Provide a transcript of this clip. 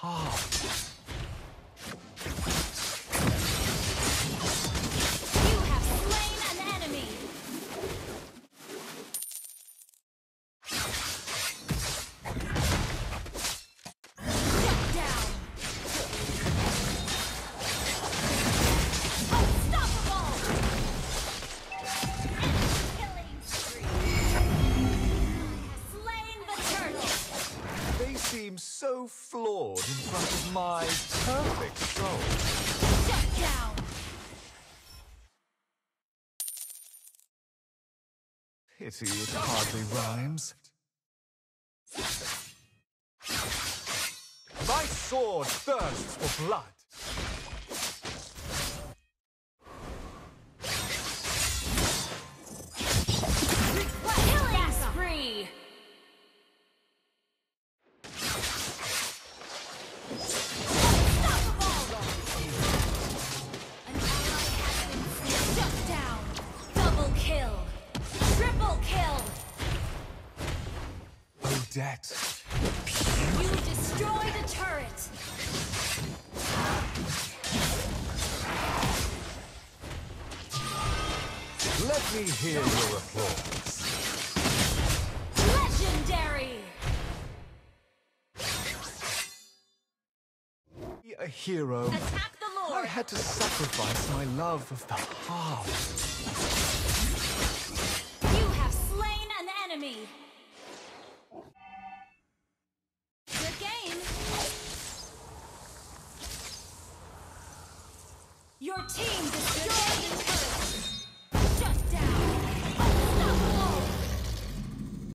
heart. You have slain an enemy. Shut down. Unstoppable. Killing spree. Has slain the turtle. They seem so flawed in front of my perfect soul. Shut down. Pity it hardly rhymes. My sword thirsts for blood. Killing spree. Shut down! Double kill! Triple kill! Odette. You destroyed a turret! Let me hear your applause. Legendary! Be a hero. Attack the I Lord! had to sacrifice my love of the heart.